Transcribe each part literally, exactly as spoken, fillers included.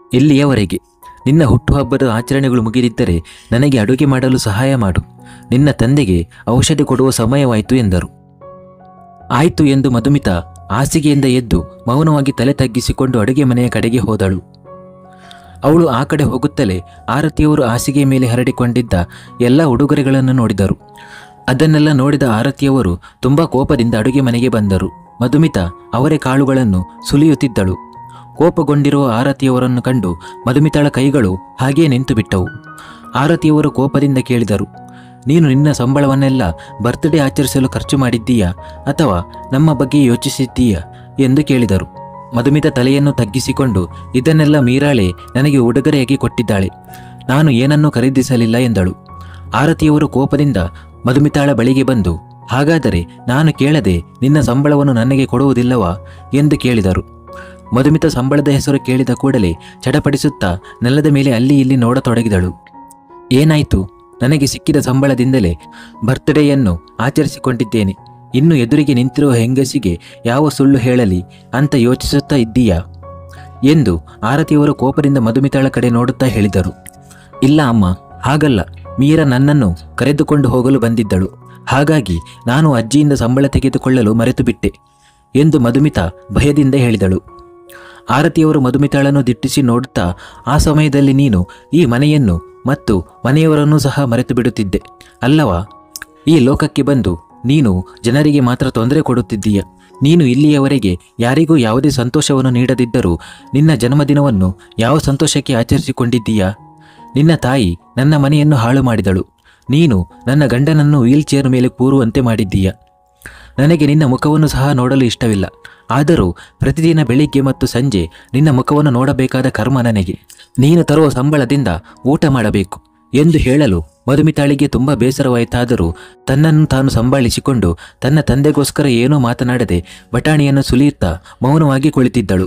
ಇಲ್ಲಿಯವರೆಗೆ. ನಿನ್ನ ಹುಟ್ಟುಹಬ್ಬದ ಆಚರಣೆಗಳು ಮುಗಿದಿದ್ದರೆ ನನಗೆ ಅಡುಗೆ ಮಾಡಲು ಸಹಾಯ ಮಾಡು. ನಿನ್ನ ತಂದೆಗೆ ಔಷಧಿ ಕೊಡುವ ಸಮಯವಾಯಿತು ಎಂದರು. ಆಯಿತು ಎಂದು ಮಧುಮಿತಾ ಹಾಸಿಗೆಯಿಂದ ಎದ್ದು ಮೌನವಾಗಿ ತಲೆ ತಗ್ಗಿಸಿಕೊಂಡು ಅಡುಗೆ ಮನೆಯ ಕಡೆಗೆ ಹೋದಳು. ಅವಳು ಆ ಕಡೆ ಹೋಗುತ್ತಲೇ ಆರತಿಯವರು ಹಾಸಿಗೆಯ ಮೇಲೆ ಹರಡಿಕೊಂಡಿದ್ದ ಎಲ್ಲ ಉಡುಗೊರೆಗಳನ್ನು ನೋಡಿದರು. ಅದನ್ನೆಲ್ಲ ನೋಡಿದ ಆರತಿಯವರು ತುಂಬ ಕೋಪದಿಂದ ಅಡುಗೆ ಮನೆಗೆ ಬಂದರು. ಮಧುಮಿತಾ ಅವರೇ ಕಾಳುಗಳನ್ನು ಸುಲಿಯುತ್ತಿದ್ದಳು. ಕೋಪಗೊಂಡಿರುವ ಆರತಿಯವರನ್ನು ಕಂಡು ಮಧುಮಿತಾಳ ಕೈಗಳು ಹಾಗೇ ನಿಂತು ಬಿಟ್ಟವು. ಆರತಿಯವರು ಕೋಪದಿಂದ ಕೇಳಿದರು, ನೀನು ನಿನ್ನ ಸಂಬಳವನ್ನೆಲ್ಲ ಬರ್ತ್ಡೇ ಆಚರಿಸಲು ಖರ್ಚು ಮಾಡಿದ್ದೀಯಾ ಅಥವಾ ನಮ್ಮ ಬಗ್ಗೆ ಯೋಚಿಸಿದ್ದೀಯಾ ಎಂದು ಕೇಳಿದರು. ಮಧುಮಿತಾ ತಲೆಯನ್ನು ತಗ್ಗಿಸಿಕೊಂಡು, ಇದನ್ನೆಲ್ಲ ಮೀರಾಳೆ ನನಗೆ ಉಡುಗೊರೆಯಾಗಿ ಕೊಟ್ಟಿದ್ದಾಳೆ, ನಾನು ಏನನ್ನೂ ಖರೀದಿಸಲಿಲ್ಲ ಎಂದಳು. ಆರತಿಯವರು ಕೋಪದಿಂದ ಮಧುಮಿತಾಳ ಬಳಿಗೆ ಬಂದು, ಹಾಗಾದರೆ ನಾನು ಕೇಳದೆ ನಿನ್ನ ಸಂಬಳವನ್ನು ನನಗೆ ಕೊಡುವುದಿಲ್ಲವಾ ಎಂದು ಕೇಳಿದರು. ಮಧುಮಿತಾ ಸಂಬಳದ ಹೆಸರು ಕೇಳಿದ ಕೂಡಲೇ ಚಡಪಡಿಸುತ್ತಾ ನೆಲದ ಮೇಲೆ ಅಲ್ಲಿ ಇಲ್ಲಿ ನೋಡತೊಡಗಿದಳು. ಏನಾಯಿತು? ನನಗೆ ಸಿಕ್ಕಿದ ಸಂಬಳದಿಂದಲೇ ಬರ್ತ್ಡೇಯನ್ನು ಆಚರಿಸಿಕೊಂಡಿದ್ದೇನೆ. ಇನ್ನು ಎದುರಿಗೆ ನಿಂತಿರುವ ಹೆಂಗಸಿಗೆ ಯಾವ ಸುಳ್ಳು ಹೇಳಲಿ ಅಂತ ಯೋಚಿಸುತ್ತಾ ಇದ್ದೀಯಾ ಎಂದು ಆರತಿಯವರು ಕೋಪದಿಂದ ಮಧುಮಿತಾಳ ಕಡೆ ನೋಡುತ್ತಾ ಹೇಳಿದರು. ಇಲ್ಲ ಅಮ್ಮ, ಹಾಗಲ್ಲ. ಮೀರಾ ನನ್ನನ್ನು ಕರೆದುಕೊಂಡು ಹೋಗಲು ಬಂದಿದ್ದಳು. ಹಾಗಾಗಿ ನಾನು ಅಜ್ಜಿಯಿಂದ ಸಂಬಳ ತೆಗೆದುಕೊಳ್ಳಲು ಮರೆತು ಬಿಟ್ಟೆ ಎಂದು ಮಧುಮಿತಾ ಭಯದಿಂದ ಹೇಳಿದಳು. ಆರತಿಯವರು ಮಧುಮಿತಾಳನ್ನು ದಿಟ್ಟಿಸಿ ನೋಡುತ್ತಾ, ಆ ಸಮಯದಲ್ಲಿ ನೀನು ಈ ಮನೆಯನ್ನು ಮತ್ತು ಮನೆಯವರನ್ನೂ ಸಹ ಮರೆತು ಬಿಡುತ್ತಿದ್ದೆ ಅಲ್ಲವಾ? ಈ ಲೋಕಕ್ಕೆ ಬಂದು ನೀನು ಜನರಿಗೆ ಮಾತ್ರ ತೊಂದರೆ ಕೊಡುತ್ತಿದ್ದೀಯ. ನೀನು ಇಲ್ಲಿಯವರೆಗೆ ಯಾರಿಗೂ ಯಾವುದೇ ಸಂತೋಷವನ್ನು ನೀಡದಿದ್ದರೂ ನಿನ್ನ ಜನ್ಮದಿನವನ್ನು ಯಾವ ಸಂತೋಷಕ್ಕೆ ಆಚರಿಸಿಕೊಂಡಿದ್ದೀಯಾ? ನಿನ್ನ ತಾಯಿ ನನ್ನ ಮನೆಯನ್ನು ಹಾಳು ಮಾಡಿದಳು. ನೀನು ನನ್ನ ಗಂಡನನ್ನು ವೀಲ್ ಚೇರ್ ಮೇಲೆ ಕೂರುವಂತೆ ಮಾಡಿದ್ದೀಯ. ನನಗೆ ನಿನ್ನ ಮುಖವನ್ನು ಸಹ ನೋಡಲು ಇಷ್ಟವಿಲ್ಲ. ಆದರೂ ಪ್ರತಿದಿನ ಬೆಳಿಗ್ಗೆ ಮತ್ತು ಸಂಜೆ ನಿನ್ನ ಮುಖವನ್ನು ನೋಡಬೇಕಾದ ಕರ್ಮ ನನಗೆ. ನೀನು ತರುವ ಸಂಬಳದಿಂದ ಊಟ ಮಾಡಬೇಕು ಎಂದು ಹೇಳಲು ಮಧುಮಿತಾಳಿಗೆ ತುಂಬ ಬೇಸರವಾಯಿತಾದರೂ ತನ್ನನ್ನು ತಾನು ಸಂಭಾಳಿಸಿಕೊಂಡು ತನ್ನ ತಂದೆಗೋಸ್ಕರ ಏನೂ ಮಾತನಾಡದೆ ಬಟಾಣಿಯನ್ನು ಸುಲಿಯುತ್ತಾ ಮೌನವಾಗಿ ಕುಳಿತಿದ್ದಳು.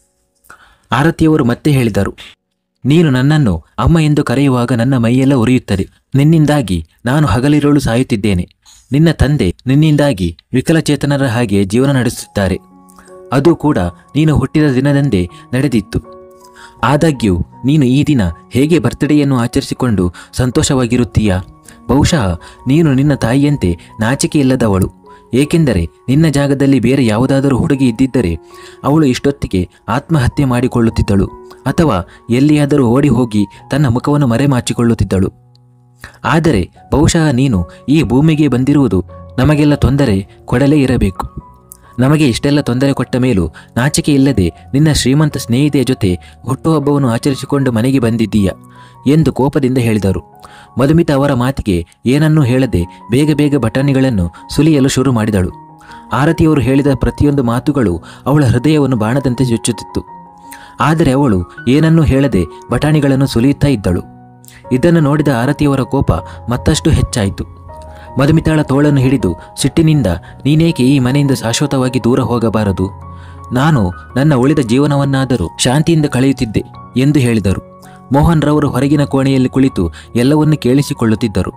ಆರತಿಯವರು ಮತ್ತೆ ಹೇಳಿದರು, ನೀನು ನನ್ನನ್ನು ಅಮ್ಮ ಎಂದು ಕರೆಯುವಾಗ ನನ್ನ ಮೈಯೆಲ್ಲ ಉರಿಯುತ್ತದೆ. ನಿನ್ನಿಂದಾಗಿ ನಾನು ಹಗಲಿರುಳು ಸಾಯುತ್ತಿದ್ದೇನೆ. ನಿನ್ನ ತಂದೆ ನಿನ್ನಿಂದಾಗಿ ವಿಕಲಚೇತನರ ಹಾಗೆ ಜೀವನ ನಡೆಸುತ್ತಿದ್ದಾರೆ. ಅದು ಕೂಡ ನೀನು ಹುಟ್ಟಿದ ದಿನದಂದೇ ನಡೆದಿತ್ತು. ಆದಾಗ್ಯೂ ನೀನು ಈ ದಿನ ಹೇಗೆ ಬರ್ತ್ಡೇಯನ್ನು ಆಚರಿಸಿಕೊಂಡು ಸಂತೋಷವಾಗಿರುತ್ತೀಯಾ? ಬಹುಶಃ ನೀನು ನಿನ್ನ ತಾಯಿಯಂತೆ ನಾಚಿಕೆ ಇಲ್ಲದವಳು. ಏಕೆಂದರೆ ನಿನ್ನ ಜಾಗದಲ್ಲಿ ಬೇರೆ ಯಾವುದಾದರೂ ಹುಡುಗಿ ಇದ್ದಿದ್ದರೆ ಅವಳು ಇಷ್ಟೊತ್ತಿಗೆ ಆತ್ಮಹತ್ಯೆ ಮಾಡಿಕೊಳ್ಳುತ್ತಿದ್ದಳು ಅಥವಾ ಎಲ್ಲಿಯಾದರೂ ಓಡಿ ಹೋಗಿ ತನ್ನ ಮುಖವನ್ನು ಮರೆಮಾಚಿಕೊಳ್ಳುತ್ತಿದ್ದಳು. ಆದರೆ ಬಹುಶಃ ನೀನು ಈ ಭೂಮಿಗೆ ಬಂದಿರುವುದು ನಮಗೆಲ್ಲ ತೊಂದರೆ ಕೊಡಲೇ ಇರಬೇಕು. ನಮಗೆ ಇಷ್ಟೆಲ್ಲ ತೊಂದರೆ ಕೊಟ್ಟ ಮೇಲೂ ನಾಚಿಕೆ ಇಲ್ಲದೆ ನಿನ್ನ ಶ್ರೀಮಂತ ಸ್ನೇಹಿತೆಯ ಜೊತೆ ಹುಟ್ಟುಹಬ್ಬವನ್ನು ಆಚರಿಸಿಕೊಂಡು ಮನೆಗೆ ಬಂದಿದ್ದೀಯ ಎಂದು ಕೋಪದಿಂದ ಹೇಳಿದರು. ಮಧುಮಿತಾ ಅವರ ಮಾತಿಗೆ ಏನನ್ನೂ ಹೇಳದೆ ಬೇಗ ಬೇಗ ಬಟಾಣಿಗಳನ್ನು ಸುಲಿಯಲು ಶುರು ಮಾಡಿದಳು. ಆರತಿಯವರು ಹೇಳಿದ ಪ್ರತಿಯೊಂದು ಮಾತುಗಳು ಅವಳ ಹೃದಯವನ್ನು ಬಾಣದಂತೆ ಚುಚ್ಚುತ್ತಿತ್ತು. ಆದರೆ ಅವಳು ಏನನ್ನೂ ಹೇಳದೆ ಬಟಾಣಿಗಳನ್ನು ಸುಲಿಯುತ್ತಾ ಇದ್ದಳು. ಇದನ್ನು ನೋಡಿದ ಆರತಿಯವರ ಕೋಪ ಮತ್ತಷ್ಟು ಹೆಚ್ಚಾಯಿತು. ಮಧುಮಿತಾಳ ತೋಳನ್ನು ಹಿಡಿದು ಸಿಟ್ಟಿನಿಂದ, ನೀನೇಕೆ ಈ ಮನೆಯಿಂದ ಶಾಶ್ವತವಾಗಿ ದೂರ ಹೋಗಬಾರದು? ನಾನು ನನ್ನ ಉಳಿದ ಜೀವನವನ್ನಾದರೂ ಶಾಂತಿಯಿಂದ ಕಳೆಯುತ್ತಿದ್ದೆ ಎಂದು ಹೇಳಿದರು. ಮೋಹನ್ ರವರು ಹೊರಗಿನ ಕೋಣೆಯಲ್ಲಿ ಕುಳಿತು ಎಲ್ಲವನ್ನೂ ಕೇಳಿಸಿಕೊಳ್ಳುತ್ತಿದ್ದರು.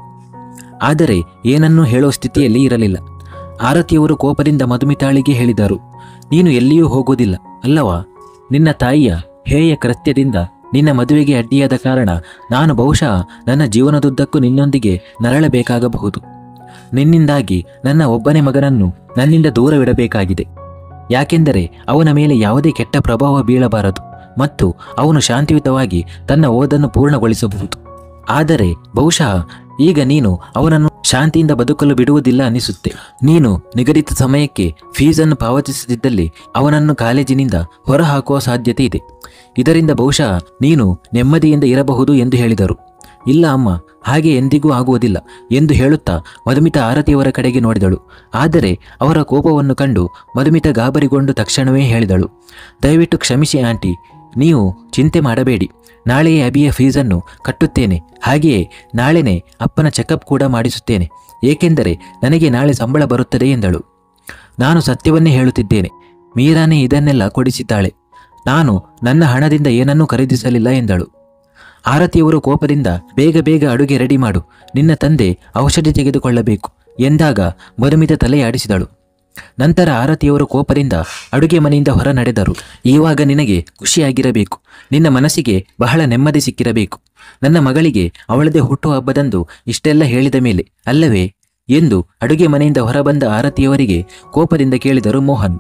ಆದರೆ ಏನನ್ನೂ ಹೇಳೋ ಸ್ಥಿತಿಯಲ್ಲಿ ಇರಲಿಲ್ಲ. ಆರತಿಯವರು ಕೋಪದಿಂದ ಮಧುಮಿತಾಳಿಗೆ ಹೇಳಿದರು, ನೀನು ಎಲ್ಲಿಯೂ ಹೋಗುವುದಿಲ್ಲ ಅಲ್ಲವಾ? ನಿನ್ನ ತಾಯಿಯ ಹೇಯ ಕೃತ್ಯದಿಂದ ನಿನ್ನ ಮದುವೆಗೆ ಅಡ್ಡಿಯಾದ ಕಾರಣ ನಾನು ಬಹುಶಃ ನನ್ನ ಜೀವನದುದ್ದಕ್ಕೂ ನಿನ್ನೊಂದಿಗೆ ನರಳಬೇಕಾಗಬಹುದು. ನಿನ್ನಿಂದಾಗಿ ನನ್ನ ಒಬ್ಬನೇ ಮಗನನ್ನು ನನ್ನಿಂದ ದೂರವಿಡಬೇಕಾಗಿದೆ. ಯಾಕೆಂದರೆ ಅವನ ಮೇಲೆ ಯಾವುದೇ ಕೆಟ್ಟ ಪ್ರಭಾವ ಬೀಳಬಾರದು ಮತ್ತು ಅವನು ಶಾಂತಿಯುತವಾಗಿ ತನ್ನ ಓದನ್ನು ಪೂರ್ಣಗೊಳಿಸಬಹುದು. ಆದರೆ ಬಹುಶಃ ಈಗ ನೀನು ಅವನನ್ನು ಶಾಂತಿಯಿಂದ ಬದುಕಲು ಬಿಡುವುದಿಲ್ಲ ಅನಿಸುತ್ತೆ. ನೀನು ನಿಗದಿತ ಸಮಯಕ್ಕೆ ಫೀಸನ್ನು ಪಾವತಿಸದಿದ್ದಲ್ಲಿ ಅವನನ್ನು ಕಾಲೇಜಿನಿಂದ ಹೊರಹಾಕುವ ಸಾಧ್ಯತೆ ಇದೆ. ಇದರಿಂದ ಬಹುಶಃ ನೀನು ನೆಮ್ಮದಿಯಿಂದ ಇರಬಹುದು ಎಂದು ಹೇಳಿದರು. ಇಲ್ಲ ಅಮ್ಮ, ಹಾಗೆ ಎಂದಿಗೂ ಆಗುವುದಿಲ್ಲ ಎಂದು ಹೇಳುತ್ತಾ ಮಧುಮಿತಾ ಆರತಿಯವರ ಕಡೆಗೆ ನೋಡಿದಳು. ಆದರೆ ಅವರ ಕೋಪವನ್ನು ಕಂಡು ಮಧುಮಿತಾ ಗಾಬರಿಗೊಂಡು ತಕ್ಷಣವೇ ಹೇಳಿದಳು, ದಯವಿಟ್ಟು ಕ್ಷಮಿಸಿ ಆಂಟಿ, ನೀವು ಚಿಂತೆ ಮಾಡಬೇಡಿ. ನಾಳೆಯೇ ಅಬಿಯ ಫೀಸನ್ನು ಕಟ್ಟುತ್ತೇನೆ. ಹಾಗೆಯೇ ನಾಳೆನೇ ಅಪ್ಪನ ಚೆಕಪ್ ಕೂಡ ಮಾಡಿಸುತ್ತೇನೆ. ಏಕೆಂದರೆ ನನಗೆ ನಾಳೆ ಸಂಬಳ ಬರುತ್ತದೆ ಎಂದಳು. ನಾನು ಸತ್ಯವನ್ನೇ ಹೇಳುತ್ತಿದ್ದೇನೆ. ಮೀರಾನೇ ಇದನ್ನೆಲ್ಲ ಕೊಡಿಸಿದ್ದಾಳೆ. ನಾನು ನನ್ನ ಹಣದಿಂದ ಏನನ್ನೂ ಖರೀದಿಸಲಿಲ್ಲ ಎಂದಳು. ಆರತಿಯವರು ಕೋಪದಿಂದ, ಬೇಗ ಬೇಗ ಅಡುಗೆ ರೆಡಿ ಮಾಡು, ನಿನ್ನ ತಂದೆ ಔಷಧಿ ತೆಗೆದುಕೊಳ್ಳಬೇಕು ಎಂದಾಗ ಮಧುಮಿತಾ ತಲೆಯಾಡಿಸಿದಳು. ನಂತರ ಆರತಿಯವರು ಕೋಪದಿಂದ ಅಡುಗೆ ಮನೆಯಿಂದ ಹೊರ ನಡೆದರು. ಇವಾಗ ನಿನಗೆ ಖುಷಿಯಾಗಿರಬೇಕು, ನಿನ್ನ ಮನಸ್ಸಿಗೆ ಬಹಳ ನೆಮ್ಮದಿ ಸಿಕ್ಕಿರಬೇಕು. ನನ್ನ ಮಗಳಿಗೆ ಅವಳದೇ ಹುಟ್ಟುಹಬ್ಬದಂದು ಇಷ್ಟೆಲ್ಲ ಹೇಳಿದ ಮೇಲೆ ಅಲ್ಲವೇ ಎಂದು ಅಡುಗೆ ಮನೆಯಿಂದ ಹೊರಬಂದ ಆರತಿಯವರಿಗೆ ಕೋಪದಿಂದ ಕೇಳಿದರು ಮೋಹನ್.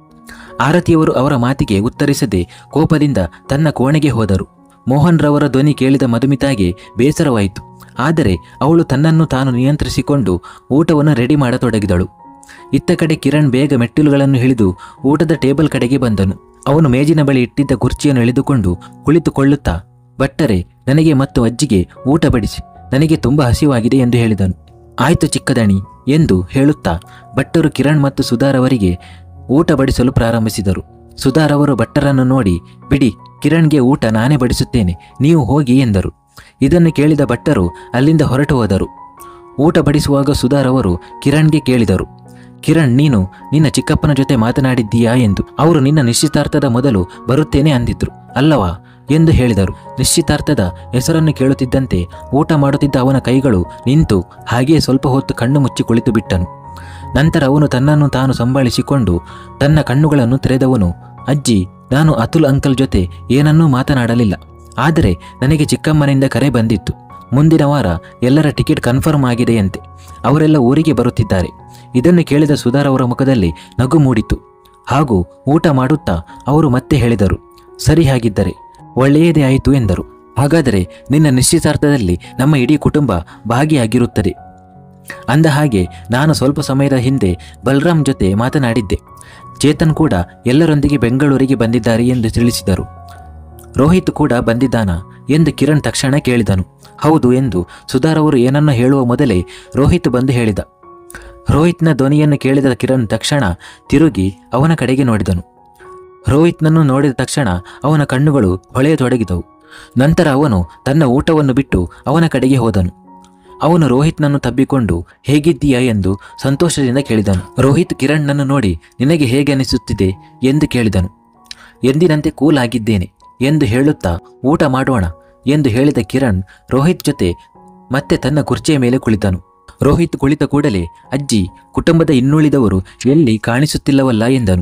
ಆರತಿಯವರು ಅವರ ಮಾತಿಗೆ ಉತ್ತರಿಸದೆ ಕೋಪದಿಂದ ತನ್ನ ಕೋಣೆಗೆ ಹೋದರು. ಮೋಹನ್ ರವರ ಧ್ವನಿ ಕೇಳಿದ ಮಧುಮಿತಾಗೆ ಬೇಸರವಾಯಿತು. ಆದರೆ ಅವಳು ತನ್ನನ್ನು ತಾನು ನಿಯಂತ್ರಿಸಿಕೊಂಡು ಊಟವನ್ನು ರೆಡಿ ಮಾಡತೊಡಗಿದಳು. ಇತ್ತ ಕಡೆ ಕಿರಣ್ ಬೇಗ ಮೆಟ್ಟಿಲುಗಳನ್ನು ಇಳಿದು ಊಟದ ಟೇಬಲ್ ಕಡೆಗೆ ಬಂದನು. ಅವನು ಮೇಜಿನ ಬಳಿ ಇಟ್ಟಿದ್ದ ಕುರ್ಚಿಯನ್ನು ಎಳೆದುಕೊಂಡು ಕುಳಿತುಕೊಳ್ಳುತ್ತಾ, ಭಟ್ಟರೆ, ನನಗೆ ಮತ್ತು ಅಜ್ಜಿಗೆ ಊಟ ಬಡಿಸಿ, ನನಗೆ ತುಂಬ ಹಸಿವಾಗಿದೆ ಎಂದು ಹೇಳಿದನು. ಆಯ್ತು ಚಿಕ್ಕದಣಿ ಎಂದು ಹೇಳುತ್ತಾ ಭಟ್ಟರು ಕಿರಣ್ ಮತ್ತು ಸುಧಾರವರಿಗೆ ಊಟ ಬಡಿಸಲು ಪ್ರಾರಂಭಿಸಿದರು. ಸುಧಾರವರು ಭಟ್ಟರನ್ನು ನೋಡಿ, ಬಿಡಿ, ಕಿರಣ್ಗೆ ಊಟ ನಾನೇ ಬಡಿಸುತ್ತೇನೆ, ನೀವು ಹೋಗಿ ಎಂದರು. ಇದನ್ನು ಕೇಳಿದ ಭಟ್ಟರು ಅಲ್ಲಿಂದ ಹೊರಟು ಹೋದರು. ಊಟ ಬಡಿಸುವಾಗ ಸುಧಾರವರು ಕಿರಣ್ಗೆ ಕೇಳಿದರು, ಕಿರಣ್, ನೀನು ನಿನ್ನ ಚಿಕ್ಕಪ್ಪನ ಜೊತೆ ಮಾತನಾಡಿದ್ದೀಯಾ ಎಂದು. ಅವರು ನಿನ್ನ ನಿಶ್ಚಿತಾರ್ಥದ ಮೊದಲು ಬರುತ್ತೇನೆ ಅಂದಿದ್ರು ಅಲ್ಲವಾ ಎಂದು ಹೇಳಿದರು. ನಿಶ್ಚಿತಾರ್ಥದ ಹೆಸರನ್ನು ಕೇಳುತ್ತಿದ್ದಂತೆ ಊಟ ಮಾಡುತ್ತಿದ್ದ ಅವನ ಕೈಗಳು ನಿಂತು ಹಾಗೆಯೇ ಸ್ವಲ್ಪ ಹೊತ್ತು ಕಣ್ಣು ಮುಚ್ಚಿ ಕುಳಿತು ಬಿಟ್ಟನು. ನಂತರ ಅವನು ತನ್ನನ್ನು ತಾನು ಸಂಭಾಳಿಸಿಕೊಂಡು ತನ್ನ ಕಣ್ಣುಗಳನ್ನು ತೆರೆದವನು, ಅಜ್ಜಿ, ನಾನು ಅತುಲ್ ಅಂಕಲ್ ಜೊತೆ ಏನನ್ನೂ ಮಾತನಾಡಲಿಲ್ಲ. ಆದರೆ ನನಗೆ ಚಿಕ್ಕಮ್ಮನಿಂದ ಕರೆ ಬಂದಿತ್ತು. ಮುಂದಿನ ವಾರ ಎಲ್ಲರ ಟಿಕೆಟ್ ಕನ್ಫರ್ಮ್ ಆಗಿದೆಯಂತೆ. ಅವರೆಲ್ಲ ಊರಿಗೆ ಬರುತ್ತಿದ್ದಾರೆ. ಇದನ್ನು ಕೇಳಿದ ಸುಧಾರವರ ಮುಖದಲ್ಲಿ ನಗು ಮೂಡಿತು. ಹಾಗೂ ಊಟ ಮಾಡುತ್ತಾ ಅವರು ಮತ್ತೆ ಹೇಳಿದರು, ಸರಿ, ಹಾಗಿದ್ದರೆ ಒಳ್ಳೆಯದೇ ಆಯಿತು ಎಂದರು. ಹಾಗಾದರೆ ನಿನ್ನ ನಿಶ್ಚಿತಾರ್ಥದಲ್ಲಿ ನಮ್ಮ ಇಡೀ ಕುಟುಂಬ ಭಾಗಿಯಾಗಿರುತ್ತದೆ. ಅಂದ ಹಾಗೆ ನಾನು ಸ್ವಲ್ಪ ಸಮಯದ ಹಿಂದೆ ಬಲರಾಮ್ ಜೊತೆ ಮಾತನಾಡಿದ್ದೆ. ಚೇತನ್ ಕೂಡ ಎಲ್ಲರೊಂದಿಗೆ ಬೆಂಗಳೂರಿಗೆ ಬಂದಿದ್ದಾರೆ ಎಂದು ತಿಳಿಸಿದರು. ರೋಹಿತ್ ಕೂಡ ಬಂದಿದ್ದಾನಾ ಎಂದು ಕಿರಣ್ ತಕ್ಷಣ ಕೇಳಿದನು. ಹೌದು ಎಂದು ಸುಧಾರವರು ಏನನ್ನ ಹೇಳುವ ಮೊದಲೇ ರೋಹಿತ್ ಬಂದು ಹೇಳಿದ. ರೋಹಿತ್ನ ಧ್ವನಿಯನ್ನು ಕೇಳಿದ ಕಿರಣ್ ತಕ್ಷಣ ತಿರುಗಿ ಅವನ ಕಡೆಗೆ ನೋಡಿದನು. ರೋಹಿತ್ನನ್ನು ನೋಡಿದ ತಕ್ಷಣ ಅವನ ಕಣ್ಣುಗಳು ಹೊಳೆಯತೊಡಗಿದವು. ನಂತರ ಅವನು ತನ್ನ ಊಟವನ್ನು ಬಿಟ್ಟು ಅವನ ಕಡೆಗೆ ಹೋದನು. ಅವನು ರೋಹಿತ್ನನ್ನು ತಬ್ಬಿಕೊಂಡು ಹೇಗಿದ್ದೀಯಾ ಎಂದು ಸಂತೋಷದಿಂದ ಕೇಳಿದನು. ರೋಹಿತ್ ಕಿರಣ್ನನ್ನು ನೋಡಿ ನಿನಗೆ ಹೇಗೆ ಅನಿಸುತ್ತಿದೆ ಎಂದು ಕೇಳಿದನು. ಎಂದಿನಂತೆ ಕೂಲ್ ಆಗಿದ್ದೇನೆ ಎಂದು ಹೇಳುತ್ತಾ ಊಟ ಮಾಡೋಣ ಎಂದು ಹೇಳಿದ ಕಿರಣ್ ರೋಹಿತ್ ಜೊತೆ ಮತ್ತೆ ತನ್ನ ಕುರ್ಚಿಯ ಮೇಲೆ ಕುಳಿತನು. ರೋಹಿತ್ ಕುಳಿತ ಕೂಡಲೇ ಅಜ್ಜಿ, ಕುಟುಂಬದ ಇನ್ನುಳಿದವರು ಎಲ್ಲಿ ಕಾಣಿಸುತ್ತಿಲ್ಲವಲ್ಲ ಎಂದನು.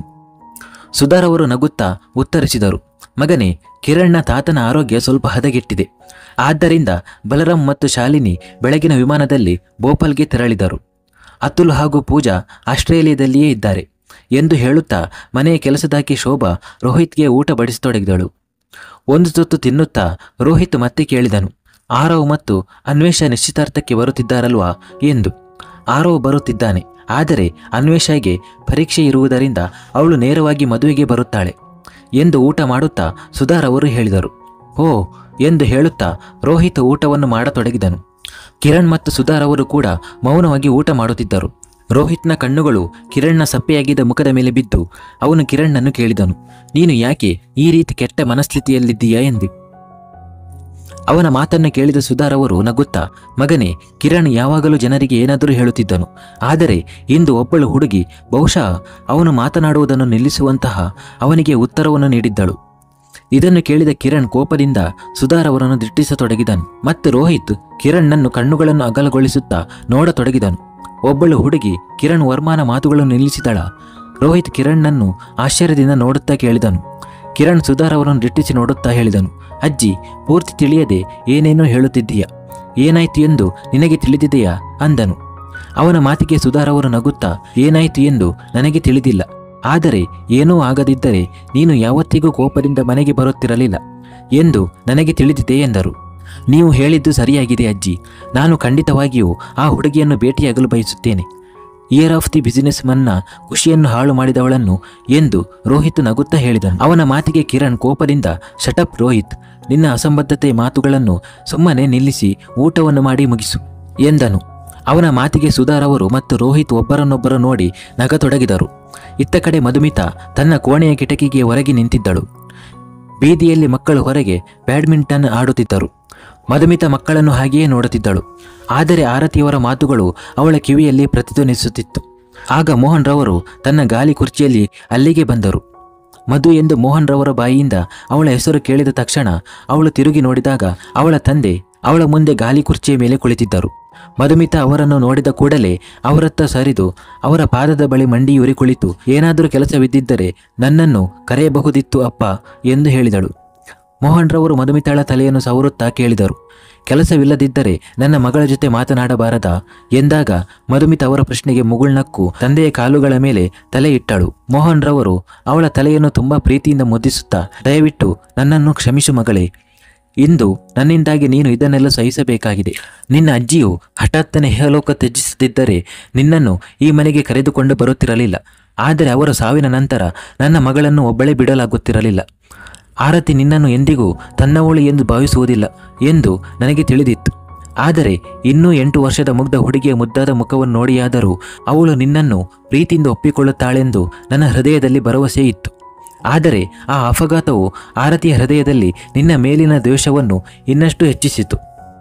ಸುಧಾರವರು ನಗುತ್ತಾ ಉತ್ತರಿಸಿದರು, ಮಗನೇ, ಕಿರಣ್ನ ತಾತನ ಆರೋಗ್ಯ ಸ್ವಲ್ಪ ಹದಗೆಟ್ಟಿದೆ. ಆದ್ದರಿಂದ ಬಲರಾಮ್ ಮತ್ತು ಶಾಲಿನಿ ಬೆಳಗಿನ ವಿಮಾನದಲ್ಲಿ ಭೋಪಾಲ್ಗೆ ತೆರಳಿದರು. ಅತುಲ್ ಹಾಗೂ ಪೂಜಾ ಆಸ್ಟ್ರೇಲಿಯಾದಲ್ಲಿಯೇ ಇದ್ದಾರೆ ಎಂದು ಹೇಳುತ್ತಾ ಮನೆಯ ಕೆಲಸದಾಕಿ ಶೋಭಾ ರೋಹಿತ್ಗೆ ಊಟ ಬಡಿಸತೊಡಗಿದಳು. ಒಂದು ತುತ್ತು ತಿನ್ನುತ್ತಾ ರೋಹಿತ್ ಮತ್ತೆ ಕೇಳಿದನು, ಆರವ್ ಮತ್ತು ಅನ್ವೇಷ ನಿಶ್ಚಿತಾರ್ಥಕ್ಕೆ ಬರುತ್ತಿದ್ದಾರಲ್ವಾ ಎಂದು. ಆರವ್ ಬರುತ್ತಿದ್ದಾನೆ, ಆದರೆ ಅನ್ವೇಷಾಗೆ ಪರೀಕ್ಷೆ ಇರುವುದರಿಂದ ಅವಳು ನೇರವಾಗಿ ಮದುವೆಗೆ ಬರುತ್ತಾಳೆ ಎಂದು ಊಟ ಮಾಡುತ್ತಾ ಸುಧಾರವರು ಹೇಳಿದರು. ಓ ಎಂದು ಹೇಳುತ್ತಾ ರೋಹಿತ್ ಊಟವನ್ನು ಮಾಡತೊಡಗಿದನು. ಕಿರಣ್ ಮತ್ತು ಸುಧಾರವರು ಕೂಡ ಮೌನವಾಗಿ ಊಟ ಮಾಡುತ್ತಿದ್ದರು. ರೋಹಿತ್ನ ಕಣ್ಣುಗಳು ಕಿರಣ್ನ ಸಪ್ಪೆಯಾಗಿದ್ದ ಮುಖದ ಮೇಲೆ ಬಿದ್ದು ಅವನು ಕಿರಣ್ಣನ್ನು ಕೇಳಿದನು, ನೀನು ಯಾಕೆ ಈ ರೀತಿ ಕೆಟ್ಟ ಮನಸ್ಥಿತಿಯಲ್ಲಿದ್ದೀಯಾ ಎಂದು. ಅವನ ಮಾತನ್ನು ಕೇಳಿದ ಸುಧಾರವರು ನಗುತ್ತಾ, ಮಗನೇ, ಕಿರಣ್ ಯಾವಾಗಲೂ ಜನರಿಗೆ ಏನಾದರೂ ಹೇಳುತ್ತಿದ್ದನು. ಆದರೆ ಇಂದು ಒಬ್ಬಳು ಹುಡುಗಿ ಬಹುಶಃ ಅವನು ಮಾತನಾಡುವುದನ್ನು ನಿಲ್ಲಿಸುವಂತಹ ಅವನಿಗೆ ಉತ್ತರವನ್ನು ನೀಡಿದ್ದಳು. ಇದನ್ನು ಕೇಳಿದ ಕಿರಣ್ ಕೋಪದಿಂದ ಸುಧಾರವರನ್ನು ದಿಟ್ಟಿಸತೊಡಗಿದನು. ಮತ್ತು ರೋಹಿತ್ ಕಿರಣ್ಣನ್ನು ಕಣ್ಣುಗಳನ್ನು ಅಗಲಗೊಳಿಸುತ್ತಾ ನೋಡತೊಡಗಿದನು. ಒಬ್ಬಳು ಹುಡುಗಿ ಕಿರಣ್ ವರ್ಮಾನ ಮಾತುಗಳನ್ನು ನಿಲ್ಲಿಸಿದಳ. ರೋಹಿತ್ ಕಿರಣ್ಣನ್ನು ಆಶ್ಚರ್ಯದಿಂದ ನೋಡುತ್ತಾ ಕೇಳಿದನು. ಕಿರಣ್ ಸುಧಾರವರನ್ನು ದಿಟ್ಟಿಸಿ ನೋಡುತ್ತಾ ಹೇಳಿದನು, ಅಜ್ಜಿ, ಪೂರ್ತಿ ತಿಳಿಯದೆ ಏನೇನೋ ಹೇಳುತ್ತಿದ್ದೀಯಾ, ಏನಾಯ್ತು ಎಂದು ನಿನಗೆ ತಿಳಿದಿದೆಯಾ ಅಂದನು. ಅವನ ಮಾತಿಗೆ ಸುಧಾರವರು ನಗುತ್ತಾ, ಏನಾಯ್ತು ಎಂದು ನನಗೆ ತಿಳಿದಿಲ್ಲ. ಆದರೆ ಏನೂ ಆಗದಿದ್ದರೆ ನೀನು ಯಾವತ್ತಿಗೂ ಕೋಪದಿಂದ ಮನೆಗೆ ಬರುತ್ತಿರಲಿಲ್ಲ ಎಂದು ನನಗೆ ತಿಳಿದಿದೆ ಎಂದರು. ನೀವು ಹೇಳಿದ್ದು ಸರಿಯಾಗಿದೆ ಅಜ್ಜಿ. ನಾನು ಖಂಡಿತವಾಗಿಯೂ ಆ ಹುಡುಗಿಯನ್ನು ಭೇಟಿಯಾಗಲು ಬಯಸುತ್ತೇನೆ. ಇಯರ್ ಆಫ್ ದಿ ಬಿಸಿನೆಸ್ ಮನ್ನ ಖುಷಿಯನ್ನು ಹಾಳು ಮಾಡಿದವಳನ್ನು ಎಂದು ರೋಹಿತ್ ನಗುತ್ತಾ ಹೇಳಿದನು. ಅವನ ಮಾತಿಗೆ ಕಿರಣ್ ಕೋಪದಿಂದ, ಶಟಪ್ ರೋಹಿತ್, ನಿನ್ನ ಅಸಂಬದ್ಧತೆ ಮಾತುಗಳನ್ನು ಸುಮ್ಮನೆ ನಿಲ್ಲಿಸಿ ಊಟವನ್ನು ಮಾಡಿ ಮುಗಿಸು ಎಂದನು. ಅವನ ಮಾತಿಗೆ ಸುಧಾರವರು ಮತ್ತು ರೋಹಿತ್ ಒಬ್ಬರನ್ನೊಬ್ಬರು ನೋಡಿ ನಗತೊಡಗಿದರು. ಇತ್ತ ಕಡೆ ಮಧುಮಿತಾ ತನ್ನ ಕೋಣೆಯ ಕಿಟಕಿಗೆ ಹೊರಗೆ ನಿಂತಿದ್ದಳು. ಬೀದಿಯಲ್ಲಿ ಮಕ್ಕಳು ಹೊರಗೆ ಬ್ಯಾಡ್ಮಿಂಟನ್ ಆಡುತ್ತಿದ್ದರು. ಮಧುಮಿತಾ ಮಕ್ಕಳನ್ನು ಹಾಗೆಯೇ ನೋಡುತ್ತಿದ್ದಳು. ಆದರೆ ಆರತಿಯವರ ಮಾತುಗಳು ಅವಳ ಕಿವಿಯಲ್ಲಿ ಪ್ರತಿಧ್ವನಿಸುತ್ತಿತ್ತು. ಆಗ ಮೋಹನ್ ರವರು ತನ್ನ ಗಾಲಿ ಕುರ್ಚಿಯಲ್ಲಿ ಅಲ್ಲಿಗೆ ಬಂದರು. ಮಧು ಎಂದು ಮೋಹನ್ ರವರ ಬಾಯಿಯಿಂದ ಅವಳ ಹೆಸರು ಕೇಳಿದ ತಕ್ಷಣ ಅವಳು ತಿರುಗಿ ನೋಡಿದಾಗ ಅವಳ ತಂದೆ ಅವಳ ಮುಂದೆ ಗಾಲಿ ಕುರ್ಚಿಯ ಮೇಲೆ ಕುಳಿತಿದ್ದರು. ಮಧುಮಿತಾ ಅವರನ್ನು ನೋಡಿದ ಕೂಡಲೇ ಅವರತ್ತ ಸರಿದು ಅವರ ಪಾದದ ಬಳಿ ಮಂಡಿಯೂರಿ ಕುಳಿತು, ಏನಾದರೂ ಕೆಲಸವಿದ್ದಿದ್ದರೆ ನನ್ನನ್ನು ಕರೆಯಬಹುದಿತ್ತು ಅಪ್ಪ ಎಂದು ಹೇಳಿದಳು. ಮೋಹನ್ ರವರು ಮಧುಮಿತಾಳ ತಲೆಯನ್ನು ಸವರುತ್ತಾ ಕೇಳಿದರು, ಕೆಲಸವಿಲ್ಲದಿದ್ದರೆ ನನ್ನ ಮಗಳ ಜೊತೆ ಮಾತನಾಡಬಾರದಾ ಎಂದಾಗ ಮಧುಮಿತಾ ಅವರ ಪ್ರಶ್ನೆಗೆ ಮುಗುಳ್ನಕ್ಕು ತಂದೆಯ ಕಾಲುಗಳ ಮೇಲೆ ತಲೆ ಇಟ್ಟಳು. ಮೋಹನ್ ರವರು ಅವಳ ತಲೆಯನ್ನು ತುಂಬಾ ಪ್ರೀತಿಯಿಂದ ಮುದ್ದಿಸುತ್ತಾ, ದಯವಿಟ್ಟು ನನ್ನನ್ನು ಕ್ಷಮಿಸು ಮಗಳೇ. ಇಂದು ನನ್ನಿಂದಾಗಿ ನೀನು ಇದನ್ನೆಲ್ಲ ಸಹಿಸಬೇಕಾಗಿದೆ. ನಿನ್ನ ಅಜ್ಜಿಯು ಹಠಾತ್ತನೆ ಇಹಲೋಕ ತ್ಯಜಿಸದಿದ್ದರೆ ನಿನ್ನನ್ನು ಈ ಮನೆಗೆ ಕರೆದುಕೊಂಡು ಬರುತ್ತಿರಲಿಲ್ಲ. ಆದರೆ ಅವರ ಸಾವಿನ ನಂತರ ನನ್ನ ಮಗಳನ್ನು ಒಬ್ಬಳೇ ಬಿಡಲಾಗುತ್ತಿರಲಿಲ್ಲ. ಆರತಿ ನಿನ್ನನ್ನು ಎಂದಿಗೂ ತನ್ನವಳು ಎಂದು ಭಾವಿಸುವುದಿಲ್ಲ ಎಂದು ನನಗೆ ತಿಳಿದಿತ್ತು. ಆದರೆ ಇನ್ನೂ ಎಂಟು ವರ್ಷದ ಮುಗ್ಧ ಹುಡುಗಿಯ ಮುದ್ದಾದ ಮುಖವನ್ನು ನೋಡಿಯಾದರೂ ಅವಳು ನಿನ್ನನ್ನು ಪ್ರೀತಿಯಿಂದ ಒಪ್ಪಿಕೊಳ್ಳುತ್ತಾಳೆಂದು ನನ್ನ ಹೃದಯದಲ್ಲಿ ಭರವಸೆ ಇತ್ತು. ಆದರೆ ಆ ಅಪಘಾತವು ಆರತಿಯ ಹೃದಯದಲ್ಲಿ ನಿನ್ನ ಮೇಲಿನ ದ್ವೇಷವನ್ನು ಇನ್ನಷ್ಟು ಹೆಚ್ಚಿಸಿತು.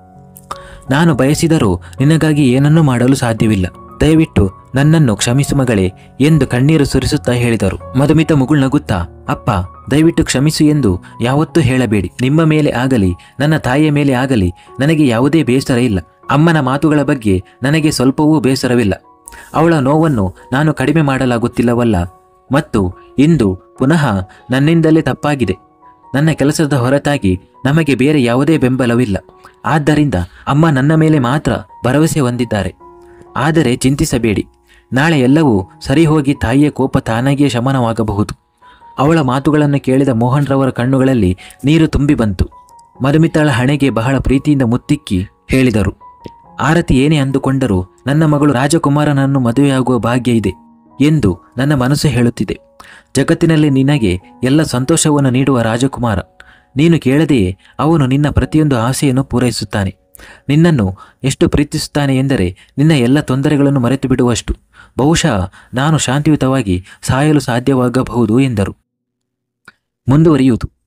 ನಾನು ಬಯಸಿದರೂ ನಿನಗಾಗಿ ಏನನ್ನೂ ಮಾಡಲು ಸಾಧ್ಯವಿಲ್ಲ. ದಯವಿಟ್ಟು ನನ್ನನ್ನು ಕ್ಷಮಿಸು ಮಗಳೇ ಎಂದು ಕಣ್ಣೀರು ಸುರಿಸುತ್ತಾ ಹೇಳಿದರು. ಮಧುಮಿತಾ ಮುಗುಳ್ನಗುತ್ತಾ, ಅಪ್ಪ ದಯವಿಟ್ಟು ಕ್ಷಮಿಸು ಎಂದು ಯಾವತ್ತೂ ಹೇಳಬೇಡಿ. ನಿಮ್ಮ ಮೇಲೆ ಆಗಲಿ ನನ್ನ ತಾಯಿಯ ಮೇಲೆ ಆಗಲಿ ನನಗೆ ಯಾವುದೇ ಬೇಸರ ಇಲ್ಲ. ಅಮ್ಮನ ಮಾತುಗಳ ಬಗ್ಗೆ ನನಗೆ ಸ್ವಲ್ಪವೂ ಬೇಸರವಿಲ್ಲ. ಅವಳ ನೋವನ್ನು ನಾನು ಕಡಿಮೆ ಮಾಡಲಾಗುತ್ತಿಲ್ಲವಲ್ಲ. ಮತ್ತು ಇಂದು ಪುನಃ ನನ್ನಿಂದಲೇ ತಪ್ಪಾಗಿದೆ. ನನ್ನ ಕೆಲಸದ ಹೊರತಾಗಿ ನಮಗೆ ಬೇರೆ ಯಾವುದೇ ಬೆಂಬಲವಿಲ್ಲ. ಆದ್ದರಿಂದ ಅಮ್ಮ ನನ್ನ ಮೇಲೆ ಮಾತ್ರ ಭರವಸೆ ಹೊಂದಿದ್ದಾರೆ. ಆದರೆ ಚಿಂತಿಸಬೇಡಿ, ನಾಳೆ ಎಲ್ಲವೂ ಸರಿ ಹೋಗಿ ತಾಯಿಯ ಕೋಪ ತಾನಾಗಿಯೇ ಶಮನವಾಗಬಹುದು. ಅವಳ ಮಾತುಗಳನ್ನು ಕೇಳಿದ ಮೋಹನ್ ರವರ ಕಣ್ಣುಗಳಲ್ಲಿ ನೀರು ತುಂಬಿ ಬಂತು. ಮಧುಮಿತಾಳ ಹಣೆಗೆ ಬಹಳ ಪ್ರೀತಿಯಿಂದ ಮುತ್ತಿಕ್ಕಿ ಹೇಳಿದರು, ಆರತಿ ಏನೇ ಅಂದುಕೊಂಡರೂ ನನ್ನ ಮಗಳು ರಾಜಕುಮಾರನನ್ನು ಮದುವೆಯಾಗುವ ಭಾಗ್ಯ ಇದೆ ಎಂದು ನನ್ನ ಮನಸ್ಸು ಹೇಳುತ್ತಿದೆ. ಜಗತ್ತಿನಲ್ಲಿ ನಿನಗೆ ಎಲ್ಲ ಸಂತೋಷವನ್ನು ನೀಡುವ ರಾಜಕುಮಾರ. ನೀನು ಕೇಳದೆಯೇ ಅವನು ನಿನ್ನ ಪ್ರತಿಯೊಂದು ಆಸೆಯನ್ನು ಪೂರೈಸುತ್ತಾನೆ. ನಿನ್ನನ್ನು ಎಷ್ಟು ಪ್ರೀತಿಸುತ್ತಾನೆ ಎಂದರೆ ನಿನ್ನ ಎಲ್ಲ ತೊಂದರೆಗಳನ್ನು ಮರೆತು ಬಿಡುವಷ್ಟು. ಬಹುಶಃ ನಾನು ಶಾಂತಿಯುತವಾಗಿ ಸಾಯಲು ಸಾಧ್ಯವಾಗಬಹುದು ಎಂದರು. ಮುಂದುವರಿಯುವುದು.